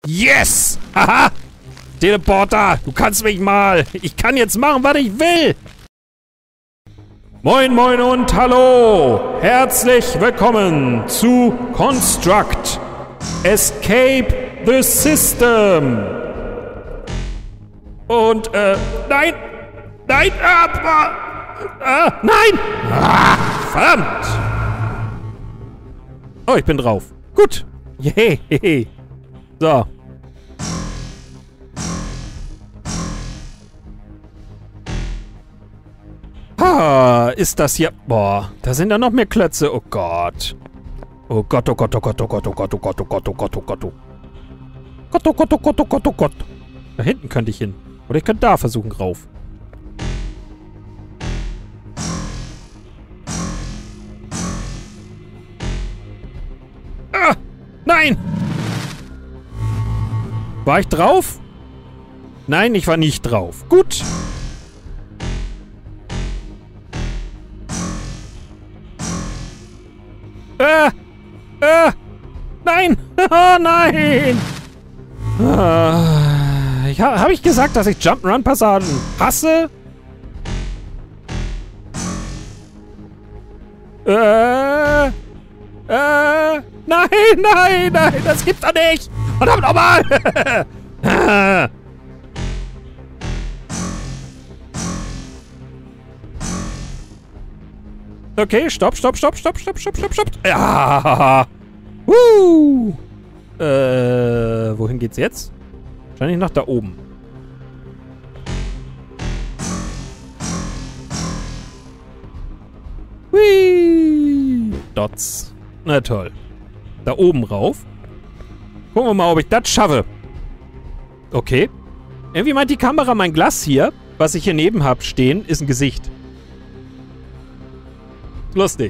Yes! Haha! Teleporter, du kannst mich mal. Ich kann jetzt machen, was ich will. Moin, moin und hallo. Herzlich willkommen zu Construct. Escape the System. Und, nein. Nein, nein. Verdammt. Oh, ich bin drauf. Gut. Yay. So. Ah, ist das hier... Boah, da sind ja noch mehr Klötze. Oh Gott. Oh Gott, oh Gott, oh Gott, oh Gott, oh Gott, oh Gott, oh Gott, oh Gott, oh Gott, oh Gott. Gott, oh Gott, oh Gott, oh Gott, oh Gott. Da hinten könnte ich hin. Oder ich könnte da versuchen rauf. Ah, nein! War ich drauf? Nein, ich war nicht drauf. Gut. Nein! Oh, nein! Habe ich gesagt, dass ich Jump'n'Run-Passagen hasse? Nein, das gibt's doch nicht! Verdammt nochmal! Okay, stopp. Ja! Wohin geht's jetzt? Wahrscheinlich nach da oben. Hui! Dots. Na toll. Da oben rauf. Gucken wir mal, ob ich das schaffe. Okay. Irgendwie meint die Kamera, mein Glas hier, was ich hier neben habe stehen, ist ein Gesicht. Lustig.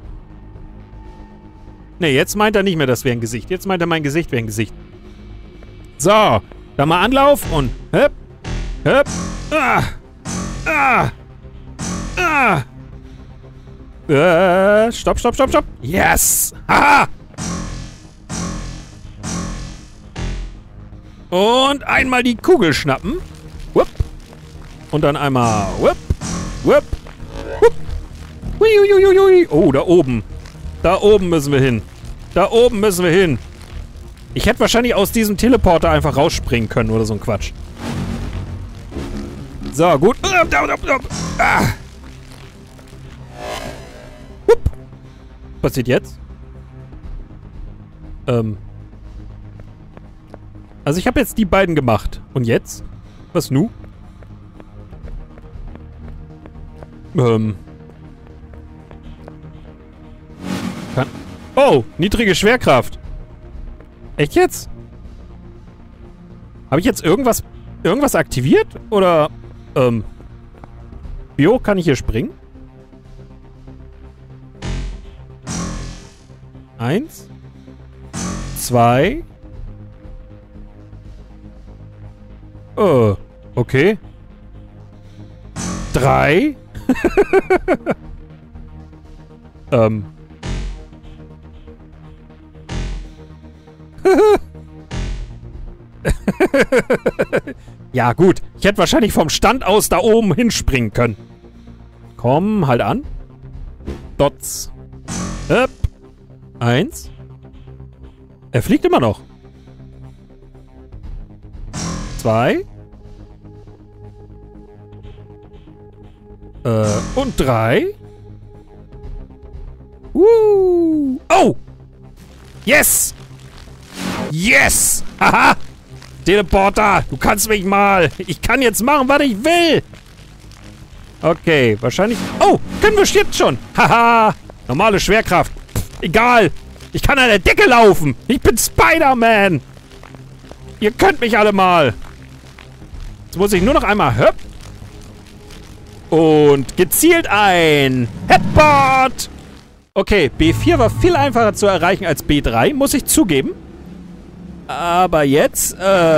Ne, jetzt meint er nicht mehr, das wäre ein Gesicht. Jetzt meint er, mein Gesicht wäre ein Gesicht. So, da mal Anlauf und hüpp, Stopp. Yes! Haha! Und einmal die Kugel schnappen. Wupp. Und dann einmal wupp. Hui. Oh, da oben. Da oben müssen wir hin. Ich hätte wahrscheinlich aus diesem Teleporter einfach rausspringen können oder so ein Quatsch. So, gut. Was passiert jetzt? Also ich habe jetzt die beiden gemacht. Und jetzt? Was nu? Oh, niedrige Schwerkraft. Echt jetzt? Habe ich jetzt irgendwas aktiviert? Oder, wie hoch kann ich hier springen? 1, 2. Okay. 3. Ja, gut. Ich hätte wahrscheinlich vom Stand aus da oben hinspringen können. Komm, halt an. Dots. 1. Er fliegt immer noch. 2. Und 3. Oh! Yes! Yes! Haha! Teleporter, du kannst mich mal. Ich kann jetzt machen, was ich will. Okay, wahrscheinlich... Oh, können wir jetzt schon. Haha! Normale Schwerkraft. Pff, egal. Ich kann an der Decke laufen. Ich bin Spider-Man. Ihr könnt mich alle mal. Jetzt muss ich nur noch einmal... Höpp. Und gezielt ein Headbutt. Okay, B4 war viel einfacher zu erreichen als B3, muss ich zugeben. Aber jetzt,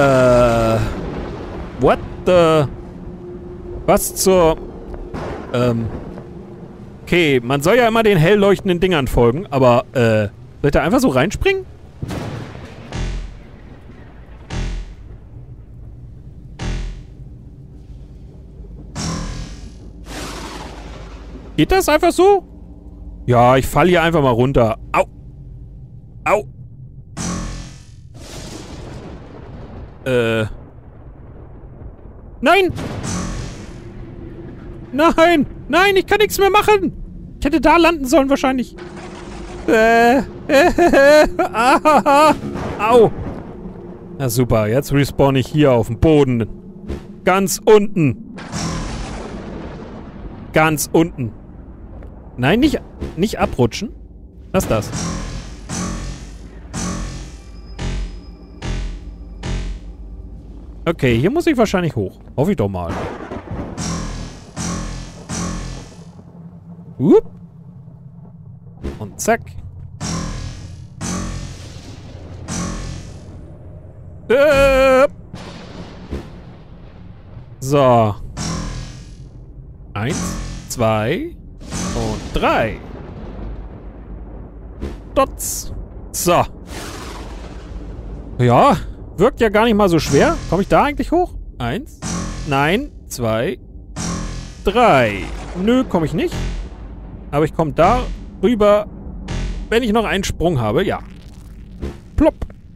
what the... Was zur... Okay, man soll ja immer den hell leuchtenden Dingern folgen, aber, soll ich da einfach so reinspringen? Geht das einfach so? Ja, ich falle hier einfach mal runter. Au. Au. Nein! Nein! Nein, ich kann nichts mehr machen! Ich hätte da landen sollen wahrscheinlich. Au! Na super, jetzt respawn ich hier auf dem Boden. Ganz unten. Ganz unten. Nein, nicht abrutschen. Was ist das? Okay, hier muss ich wahrscheinlich hoch. Hoffe ich doch mal. Hup. Und zack. So. 1, 2 und 3. Dots. So. Ja, wirkt ja gar nicht mal so schwer. Komme ich da eigentlich hoch? 1. Nein. 2. 3. Nö, komme ich nicht. Aber ich komme da rüber, wenn ich noch einen Sprung habe. Ja. Plopp.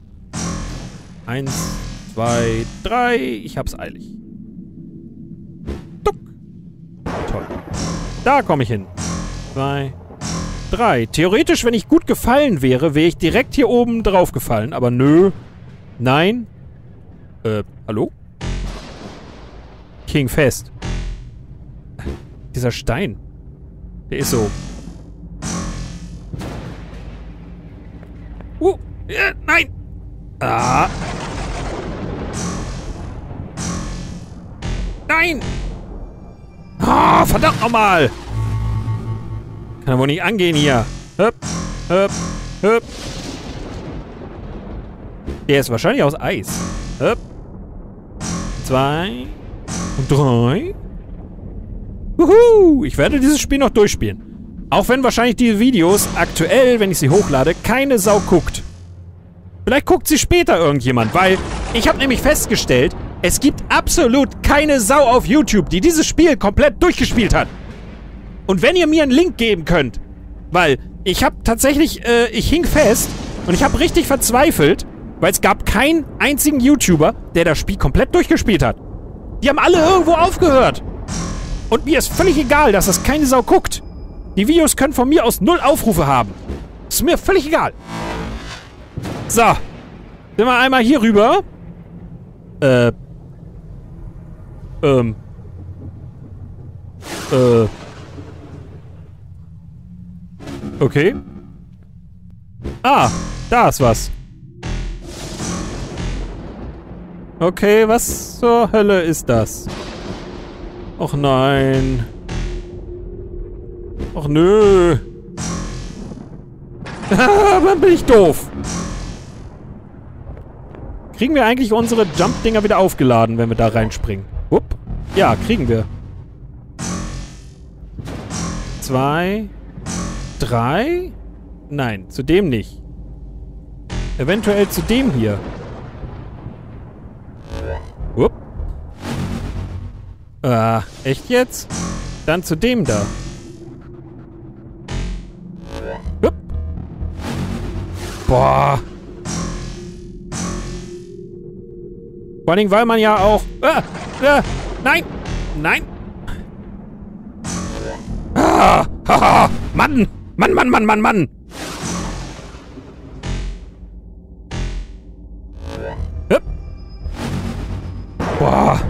1, 2, 3. Ich hab's eilig. Duck. Toll. Da komme ich hin. 2, 3. Theoretisch, wenn ich gut gefallen wäre, wäre ich direkt hier oben drauf gefallen. Aber nö. Nein. Hallo? King fest. Dieser Stein. Der ist so. Nein! Ah. Nein! Ah, verdammt nochmal! Kann wohl nicht angehen hier. Höp, höp, höp. Der ist wahrscheinlich aus Eis. Höp. 2 und 3. Wuhu! Ich werde dieses Spiel noch durchspielen. Auch wenn wahrscheinlich die Videos aktuell, wenn ich sie hochlade, keine Sau guckt. Vielleicht guckt sie später irgendjemand, weil ich habe nämlich festgestellt, es gibt absolut keine Sau auf YouTube, die dieses Spiel komplett durchgespielt hat. Und wenn ihr mir einen Link geben könnt, weil ich habe tatsächlich, ich hing fest und ich habe richtig verzweifelt, weil es gab keinen einzigen YouTuber, der das Spiel komplett durchgespielt hat. Die haben alle irgendwo aufgehört. Und mir ist völlig egal, dass das keine Sau guckt. Die Videos können von mir aus 0 Aufrufe haben. Ist mir völlig egal. So. Sind wir einmal hier rüber. Okay. Ah, da ist was. Okay, was zur Hölle ist das? Och nein. Och nö. Dann bin ich doof. Kriegen wir eigentlich unsere Jump-Dinger wieder aufgeladen, wenn wir da reinspringen? Upp. Ja, kriegen wir. 2, 3. Nein, zu dem nicht. Eventuell zu dem hier. Upp. Echt jetzt? Dann zu dem da. Upp. Boah. Vor allem, weil man ja auch... nein! Nein! Haha! Mann! Mann, Mann, Mann, Mann, Mann! Hup. Boah!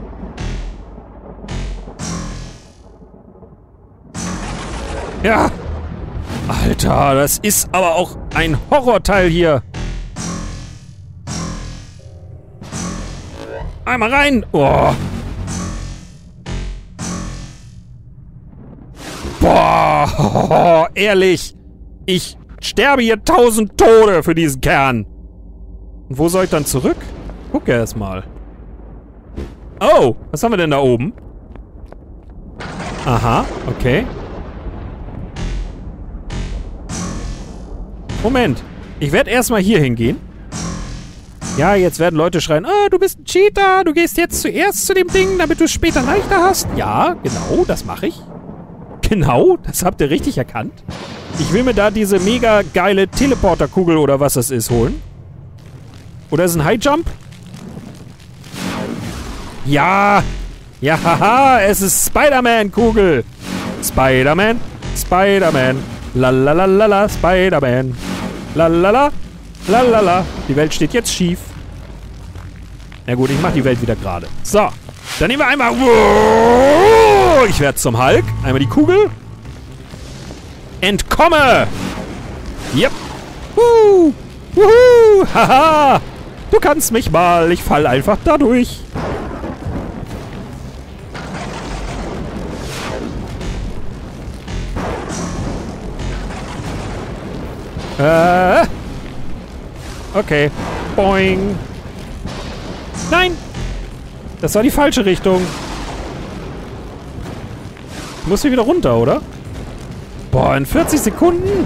Ja! Alter, das ist aber auch ein Horrorteil hier! Einmal rein! Oh! Boah! Ehrlich! Ich sterbe hier 1000 Tode für diesen Kern! Und wo soll ich dann zurück? Guck erst mal. Oh! Was haben wir denn da oben? Aha, okay. Moment. Ich werde erstmal hier hingehen. Ja, jetzt werden Leute schreien, du bist ein Cheater, du gehst jetzt zuerst zu dem Ding, damit du es später leichter hast. Ja, genau, das mache ich. Genau, das habt ihr richtig erkannt. Ich will mir da diese mega geile Teleporterkugel oder was das ist holen. Oder ist es ein Highjump? Ja! Ja, haha, es ist Spider-Man-Kugel! Spider-Man, Spider-Man, lalalala, Spider-Man, lalala, lalala. Die Welt steht jetzt schief. Na gut, ich mach die Welt wieder gerade. So, dann nehmen wir einmal... Ich werde zum Hulk. Einmal die Kugel. Entkomme! Yep. Wuhu! Haha! Du kannst mich mal. Ich fall einfach dadurch. Okay. Boing. Nein! Das war die falsche Richtung. Ich muss hier wieder runter, oder? Boah, in 40 Sekunden?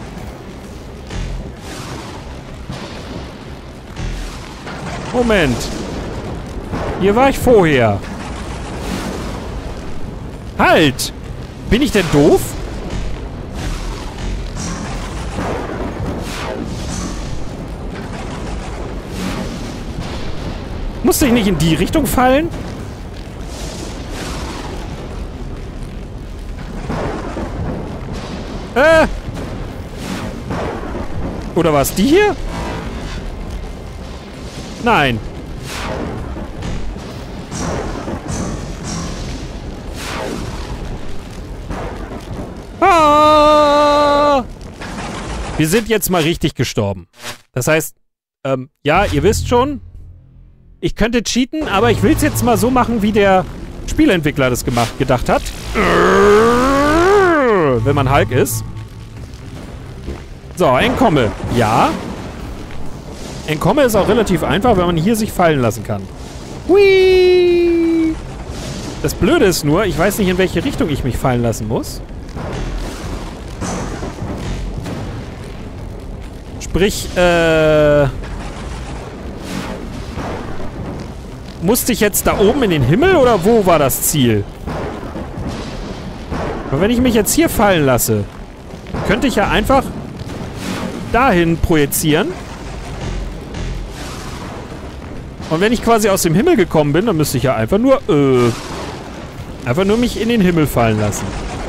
Moment. Hier war ich vorher. Halt! Bin ich denn doof? Musste ich nicht in die Richtung fallen? Oder war es die hier? Nein. Ah! Wir sind jetzt mal richtig gestorben. Das heißt, ja, ihr wisst schon, ich könnte cheaten, aber ich will es jetzt mal so machen, wie der Spielentwickler das gedacht hat. Wenn man Hulk ist. So, Entkomme. Ja. Entkomme ist auch relativ einfach, wenn man hier sich fallen lassen kann. Hui! Das Blöde ist nur, ich weiß nicht, in welche Richtung ich mich fallen lassen muss. Sprich, musste ich jetzt da oben in den Himmel oder wo war das Ziel? Aber wenn ich mich jetzt hier fallen lasse, könnte ich ja einfach dahin projizieren. Und wenn ich quasi aus dem Himmel gekommen bin, dann müsste ich ja einfach nur mich in den Himmel fallen lassen.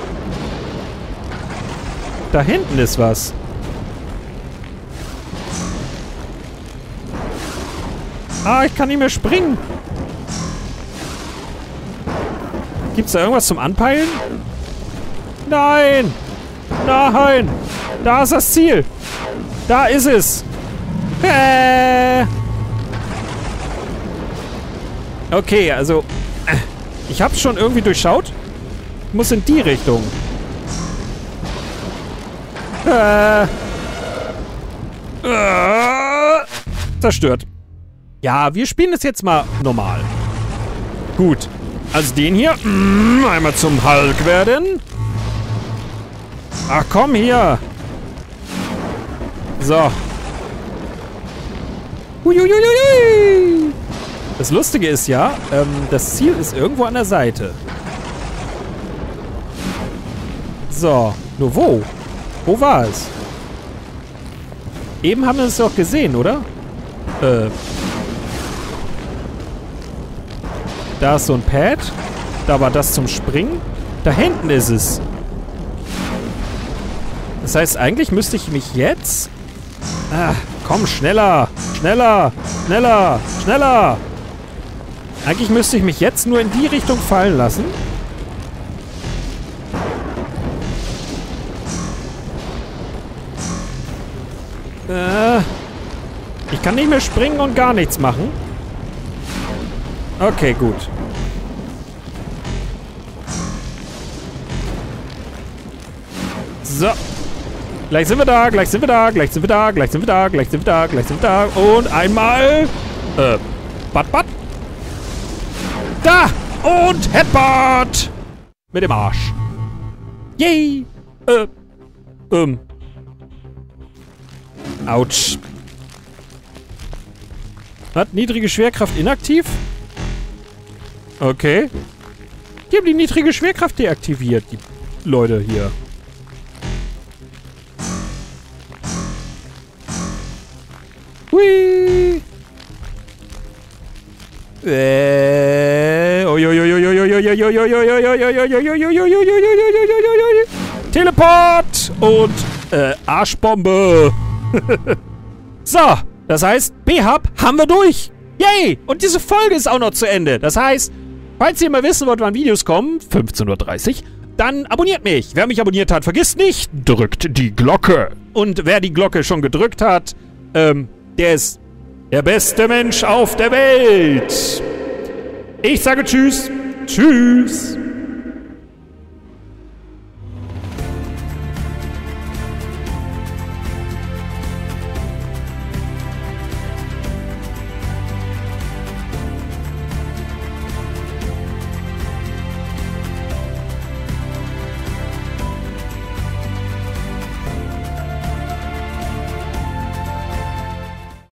Da hinten ist was. Ah, ich kann nicht mehr springen. Gibt's da irgendwas zum Anpeilen? Nein! Nein! Da ist das Ziel! Da ist es! Okay, also... Ich hab's schon irgendwie durchschaut. Ich muss in die Richtung. Zerstört. Ja, wir spielen es jetzt mal normal. Gut. Also den hier. Einmal zum Hulk werden. Ach komm hier. So. Uiuiuiui. Das Lustige ist ja, das Ziel ist irgendwo an der Seite. So. Nur wo? Wo war es? Eben haben wir es doch gesehen, oder? Da ist so ein Pad. Da war das zum Springen. Da hinten ist es. Das heißt, eigentlich müsste ich mich jetzt... Ach, komm, schneller! Schneller! Schneller! Schneller! Eigentlich müsste ich mich jetzt nur in die Richtung fallen lassen. Ich kann nicht mehr springen und gar nichts machen. Okay, gut. So. Gleich sind wir da, gleich sind wir da, gleich sind wir da, gleich sind wir da, gleich sind wir da, gleich sind wir da. Und einmal... Bat. Da! Und heppert! Mit dem Arsch. Yay! Autsch. Hat niedrige Schwerkraft inaktiv? Okay. Die haben die niedrige Schwerkraft deaktiviert. Die Leute, hier. Hui. Teleport und Arschbombe. So, das heißt, B-Hub haben wir durch. Yay! Und diese Folge ist auch noch zu Ende. Das heißt, falls ihr mal wissen wollt, wann Videos kommen, 15:30 Uhr, dann abonniert mich. Wer mich abonniert hat, vergisst nicht, drückt die Glocke. Und wer die Glocke schon gedrückt hat, der ist der beste Mensch auf der Welt. Ich sage Tschüss. Tschüss.